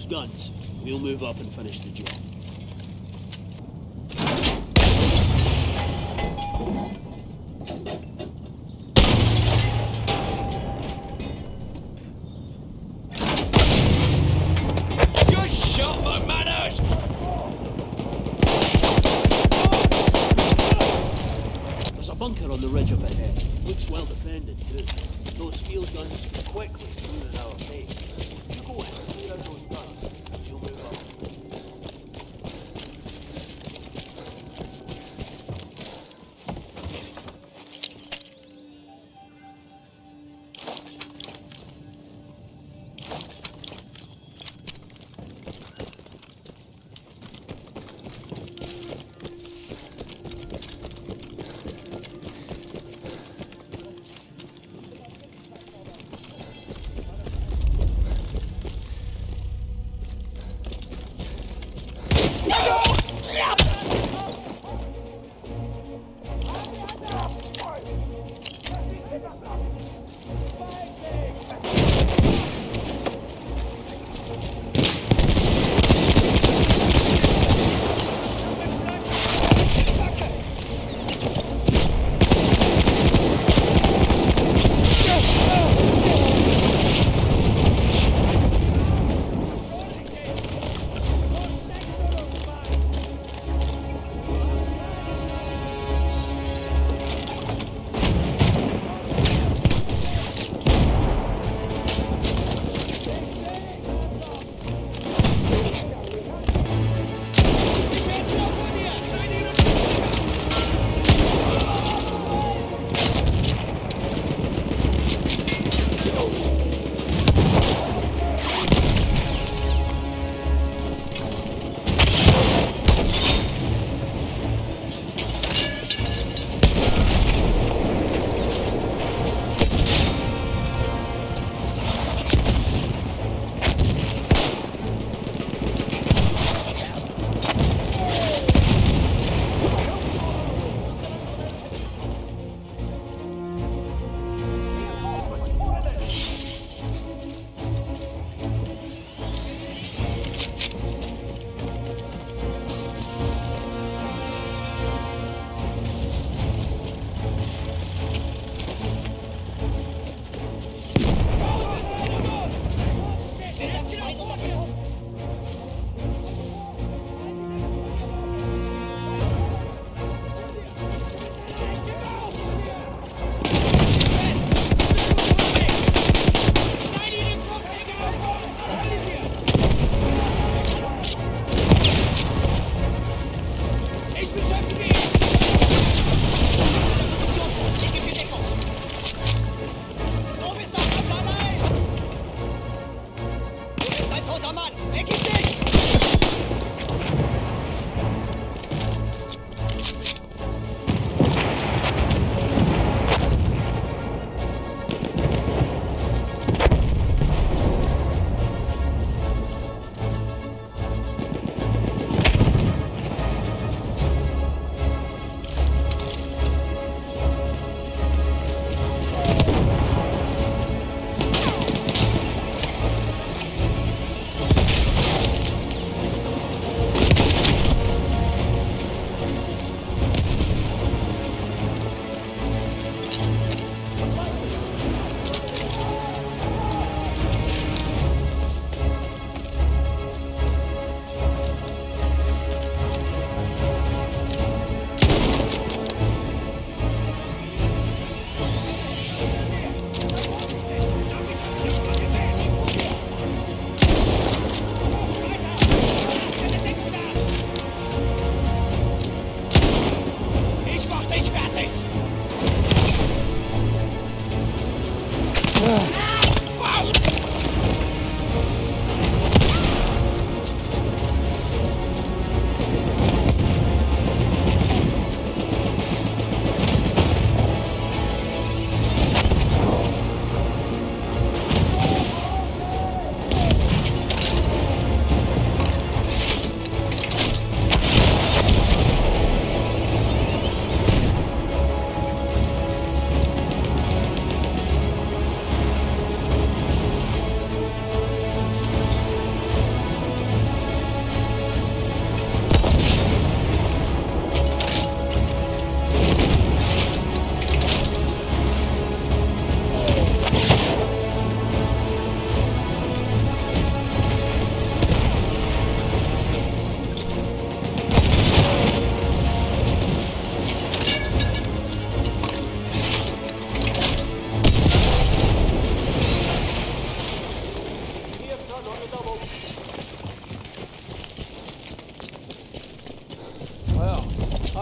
those guns. We'll move up and finish the job. Good shot, my manners! There's a bunker on the ridge up ahead. Looks well defended, too. Those field guns quickly through in our face. You go in, clear out those guns, and you'll move up.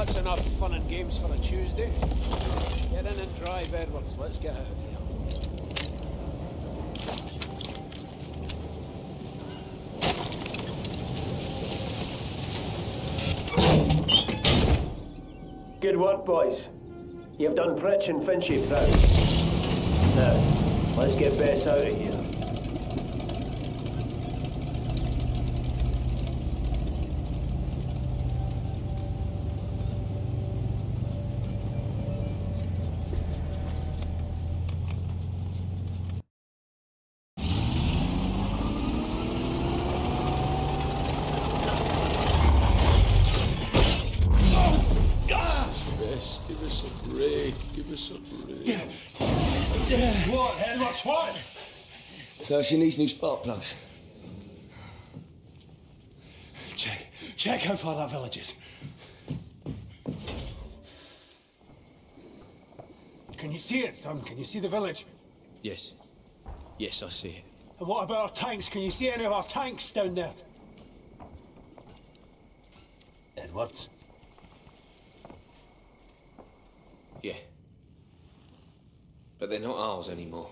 That's enough fun and games for a Tuesday. Get in and drive, Edwards. Let's get out of here. Good work, boys. You've done Pritch and Finchy proud. Now, let's get Bess out of here. Give us a break. Give us a break. What, Edwards, what? So she needs new spark plugs. Check how far that village is. Can you see it, son? Can you see the village? Yes. Yes, I see it. And what about our tanks? Can you see any of our tanks down there? Edwards? Yeah. But they're not ours anymore.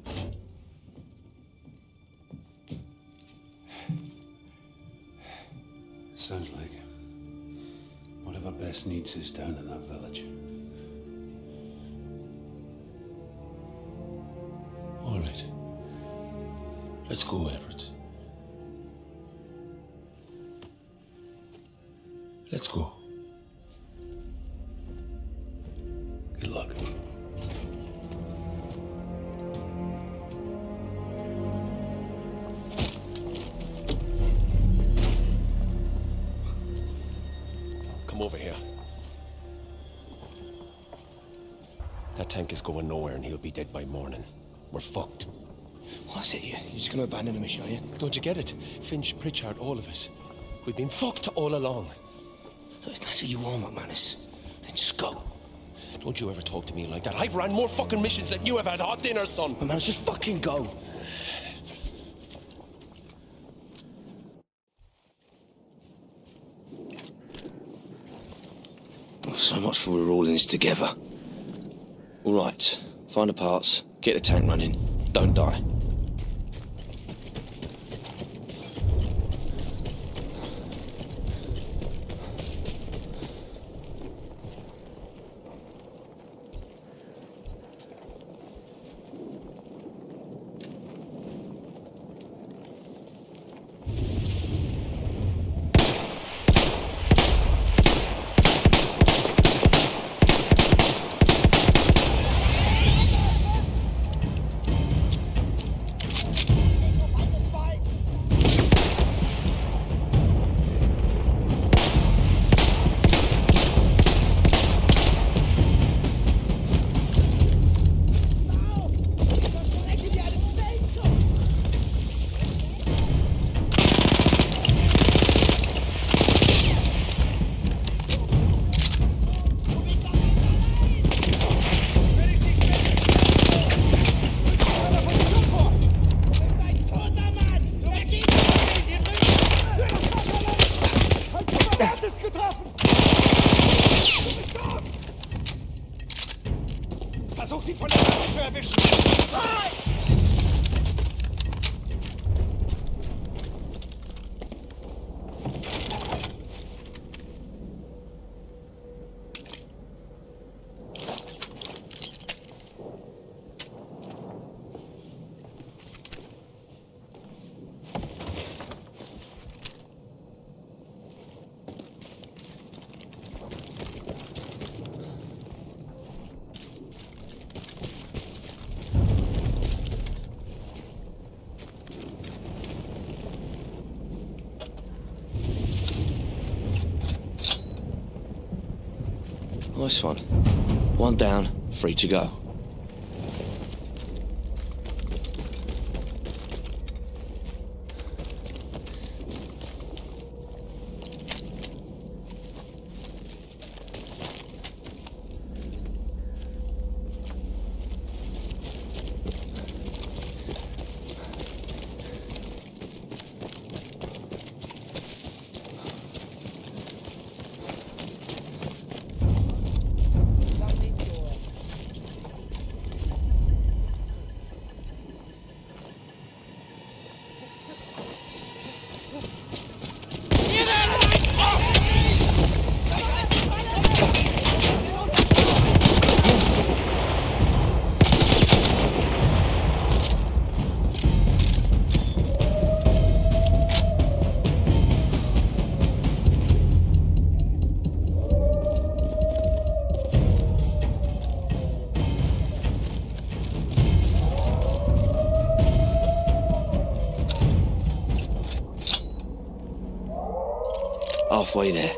Sounds like whatever Bess needs is down in that village. All right. Let's go, Edwards. Let's go. Good luck. Come over here. That tank is going nowhere and he'll be dead by morning. We're fucked. What's it you? You're just gonna abandon the mission, are you? Don't you get it? Finch, Pritchard, all of us. We've been fucked all along. Look, if that's what you want, McManus, then just go. Don't you ever talk to me like that. I've ran more fucking missions than you have had hot dinner, son. McManus, just fucking go. Oh, so much for we're all in this together. All right, find the parts, get the tank running, don't die. Versuch ihn von der Seite zu erwischen! Nice one. One down, free to go. halfway there.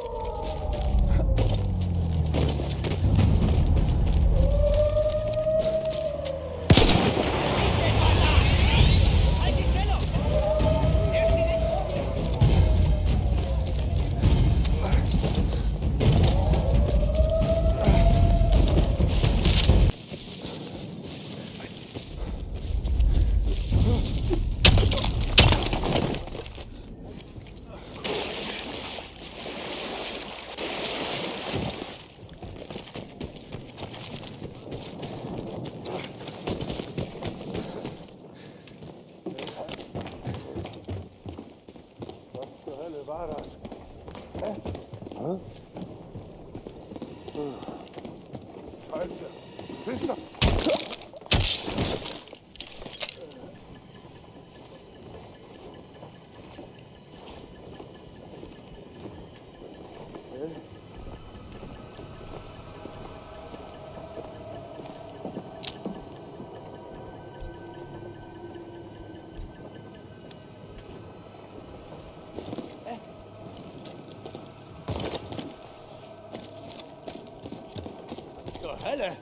Hölle!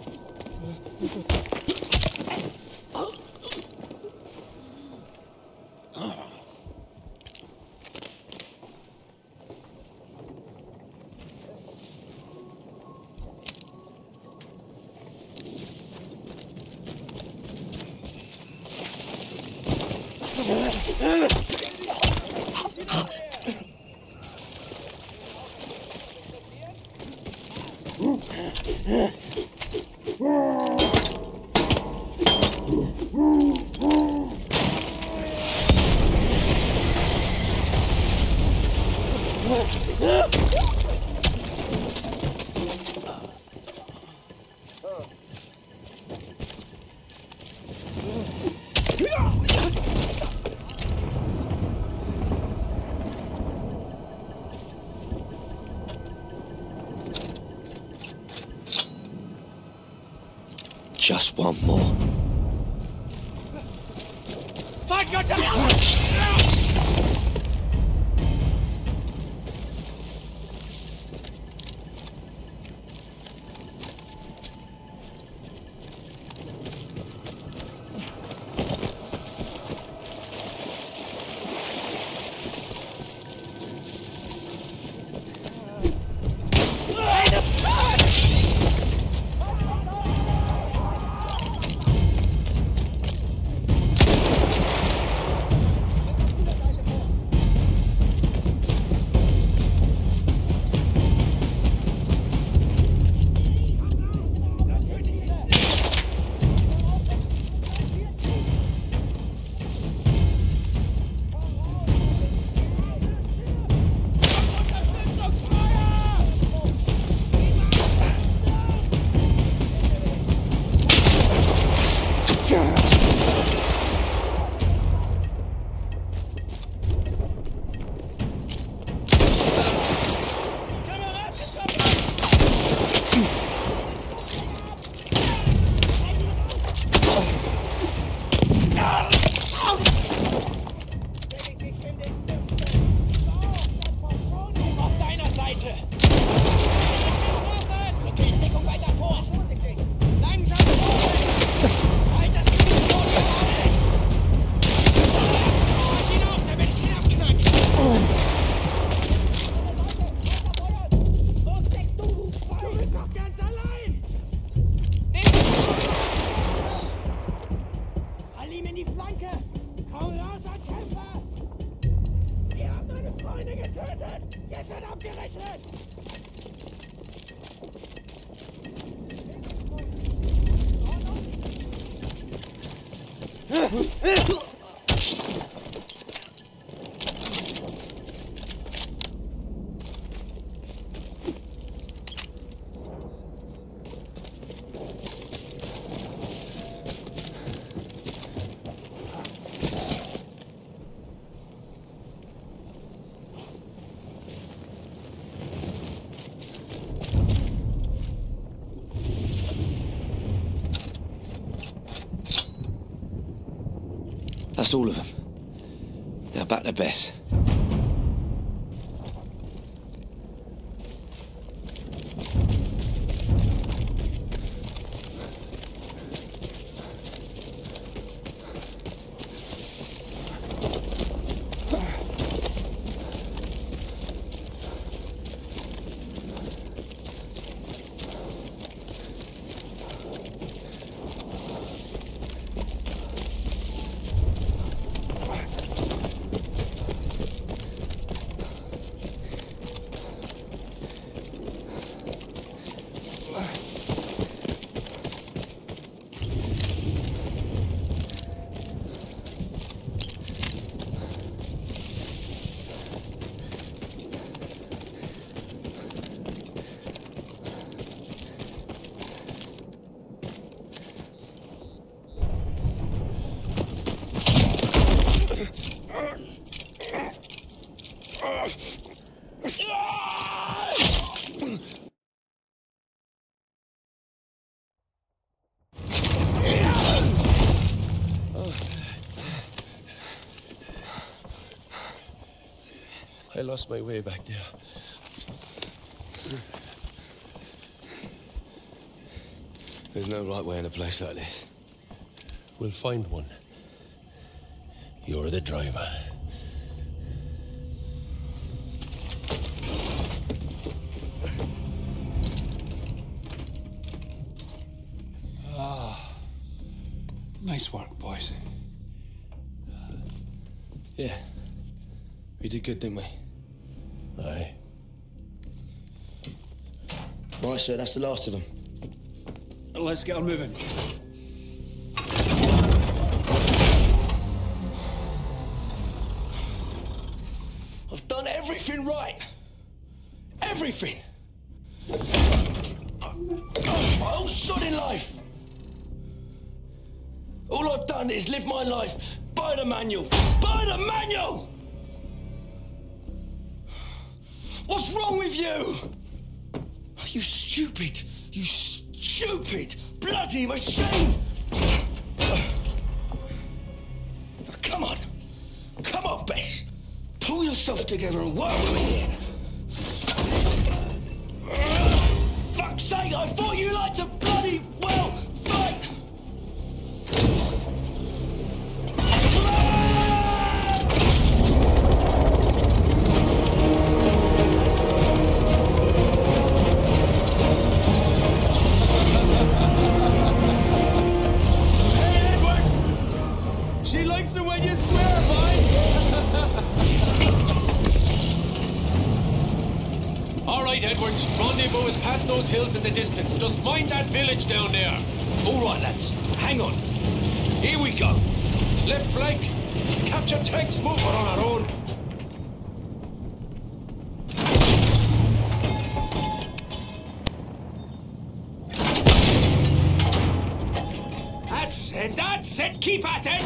Just one more. Fuck your That's all of them. Now back to Bess. lost my way back there. There's no right way in a place like this. We'll find one. You're the driver. Nice work, boys. Yeah. We did good, didn't we? Aye. Right, sir, that's the last of them. Let's get her moving. I've done everything right. Everything. My whole sodding life. All I've done is live my life by the manual. By the manual! What's wrong with you? You stupid, bloody machine! Come on. Come on, Bess. Pull yourself together and work with me here. Fuck's sake, I thought you liked to bloody well fight! She likes it when you swear, boy! All right, Edwards. Rendezvous is past those hills in the distance. Just mind that village down there. All right, lads. Hang on. Here we go. Left flank. Capture tanks. Move. We're on our own. That's it. That's it. Keep at it.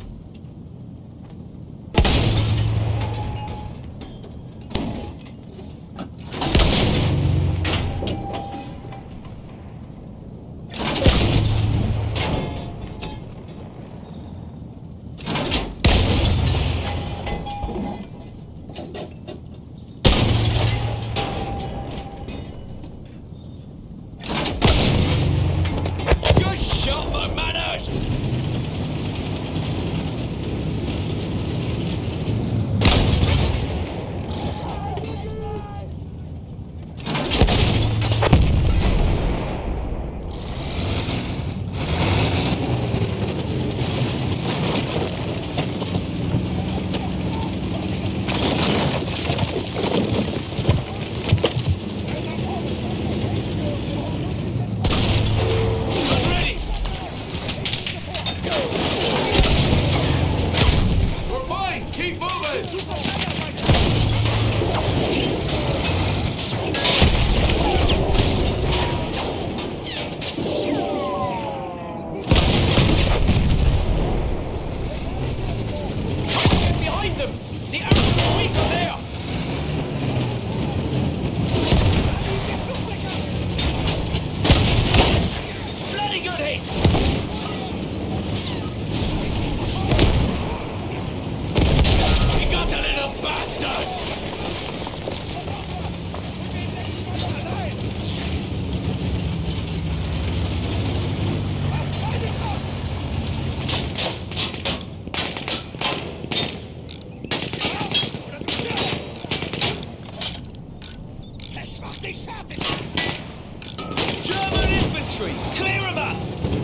German infantry! Clear them up!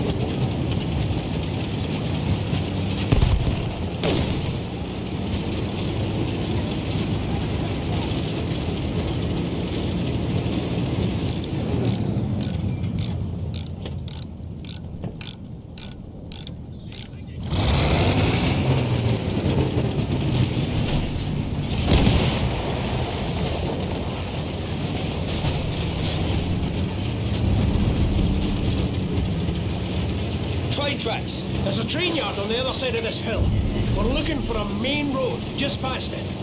Train tracks. There's a train yard on the other side of this hill. We're looking for a main road just past it.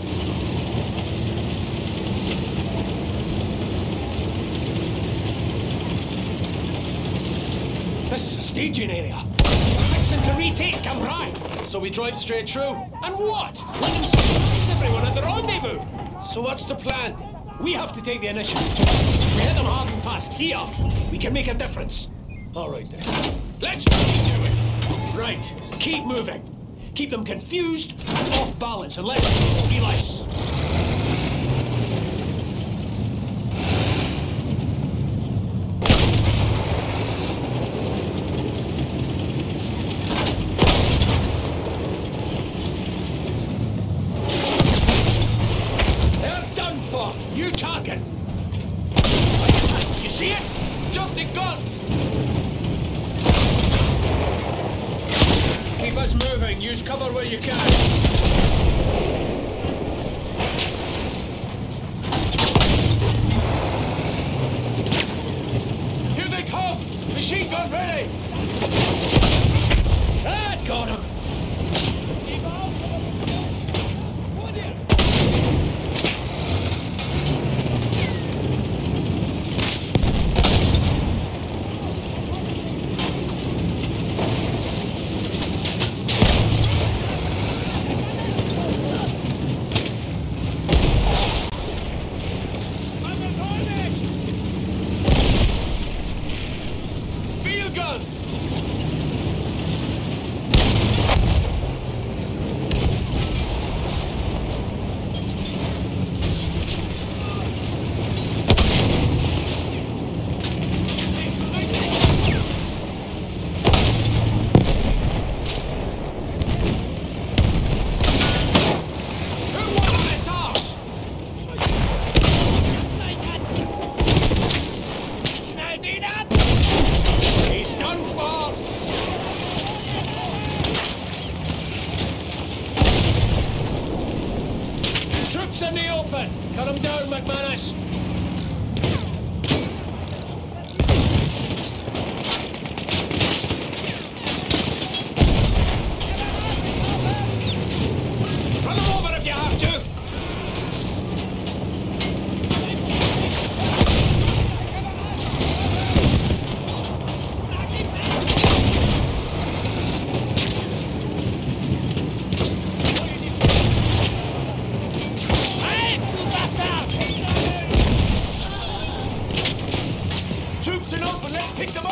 This is a staging area. We're fixing to retake Cambrai. So we drive straight through. And what? Let them surprise us. everyone at the rendezvous. So what's the plan? We have to take the initiative. If we hit them hard and fast here, we can make a difference. All right then. Let's do it. Right, keep moving. Keep them confused and off balance and let them realize. They're done for. You talking? You see it? Just a gun. Keep us moving. Use cover where you can. Here they come! Machine gun ready! That got him! Field gun! Who wanted this house? He's done for! Troops in the open! Cut them down, McManus! Run them over if you have to! Troops in open, let's pick them up!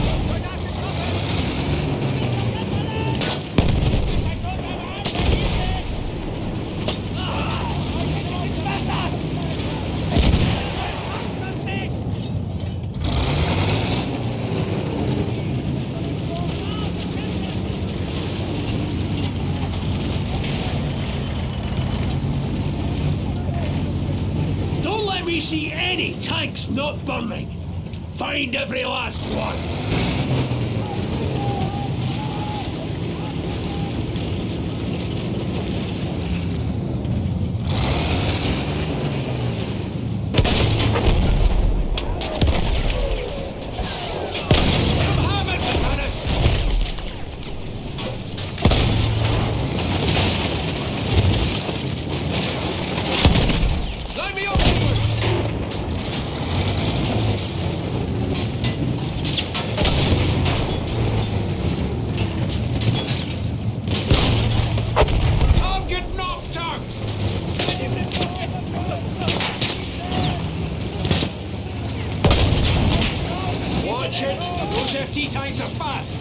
Don't let me see any tanks not burning! Find every last one! Come have it, McManus! Line me up, Edwards! Target knocked out! Watch it! Those FT tanks are fast!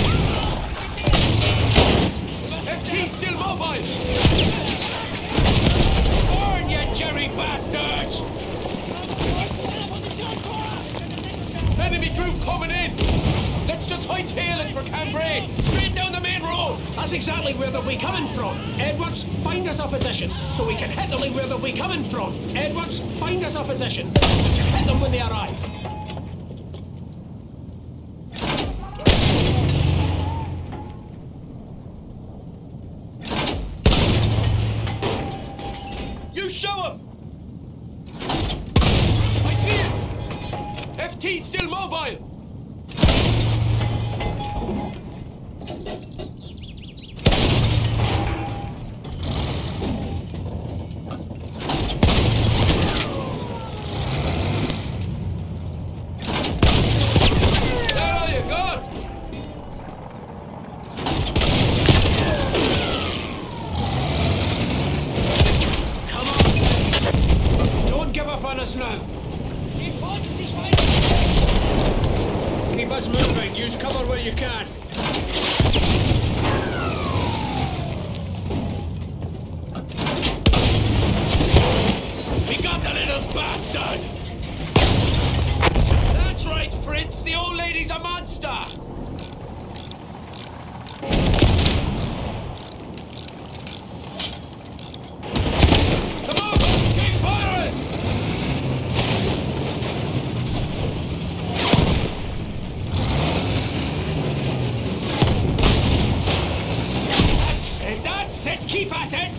FT still mobile! Burn, you Jerry bastards! Enemy group coming in! Let's just hightail it for Cambrai! Straight down the main road! That's exactly where they'll be coming from! Edwards, find us a position, so we can hit them where they'll be coming from! Edwards, find us a position, so we can hit them when they arrive! You show him! I see it! FT still mobile! Where are you gone? you can. We got the little bastard! That's right, Fritz. The old lady's a monster. Come on, keep firing! That's it, keep at it!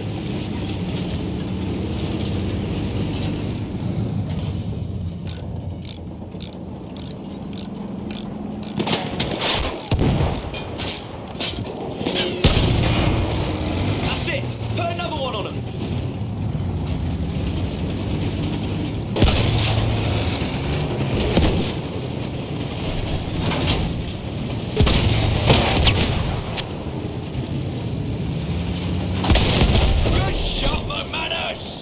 That's it! Put another one on him! Good shot, my manners!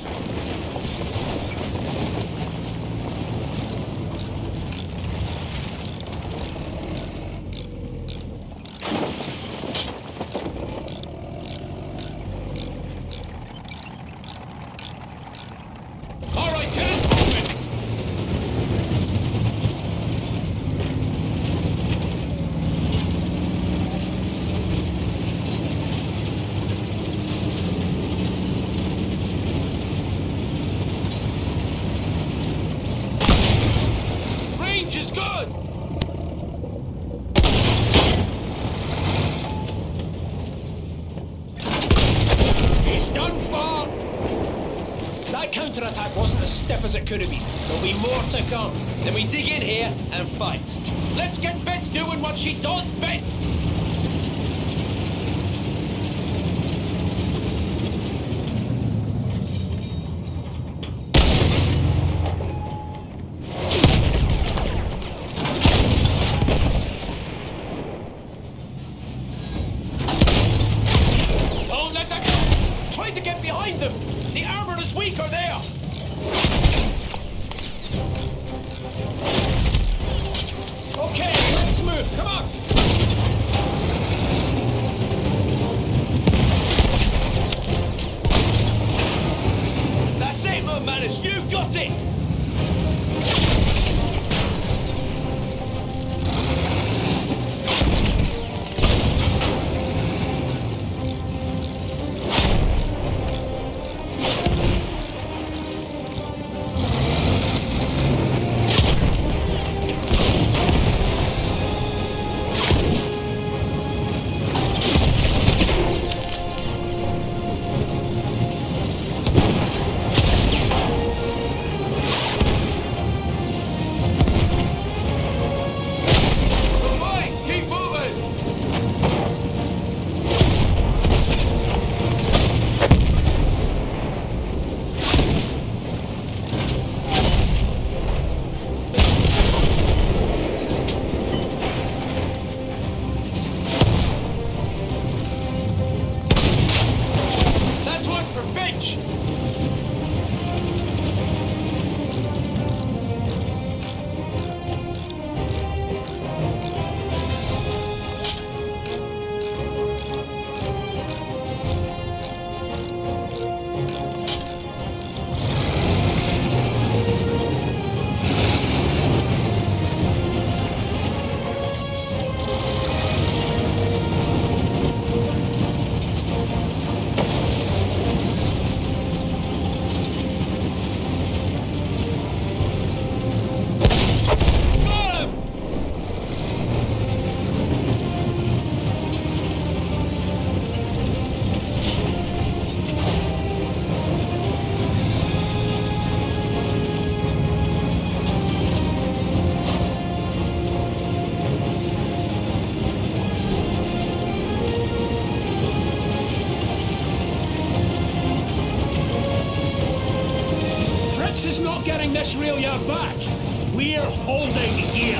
All right, get us moving! Range is good! He's done for! That counterattack wasn't as stiff as it could have been. There'll be more to come. Then we dig in here and fight. Let's get Bess doing what she does best! Don't let that go! Try to get behind them! The armor is weaker there! Okay, let's move, come on! That's it, my manners, you got it! Good boy, keep moving! That's one for Finch! Got him! Fritz is not getting this rail yard back. We're holding here.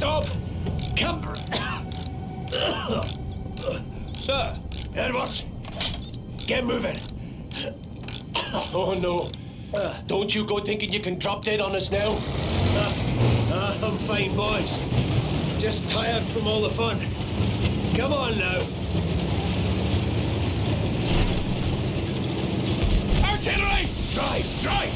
Stop! Camber! Sir! Edwards! Get moving! Oh no. Don't you go thinking you can drop dead on us now. I'm fine, boys. Just tired from all the fun. Come on now. Artillery! Drive! Drive!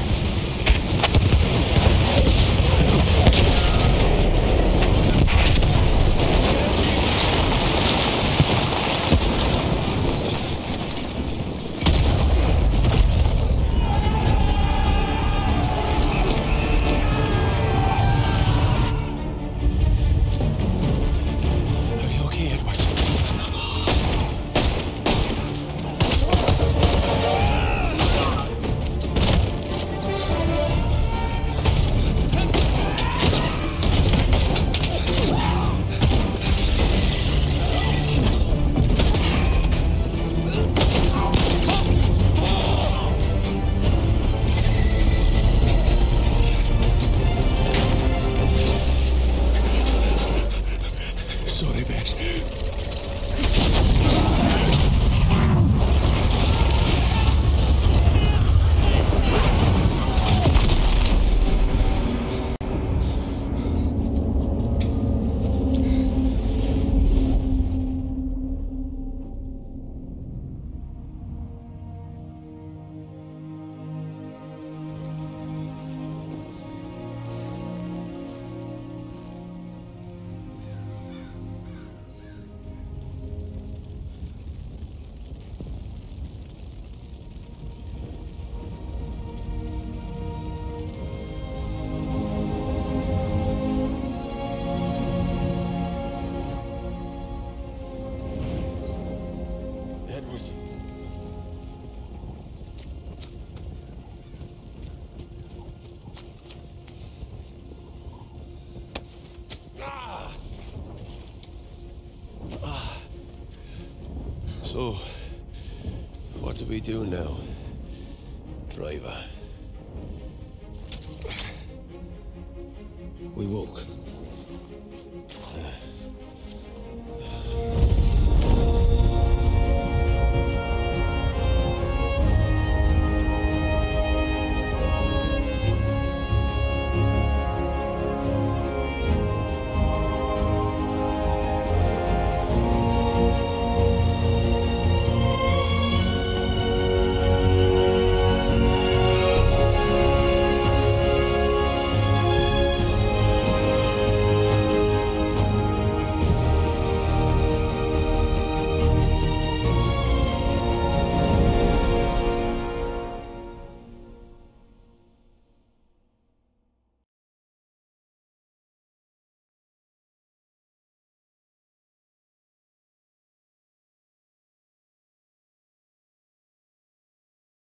Sorry, Bex. Edwards. So, what do we do now, driver? We walk.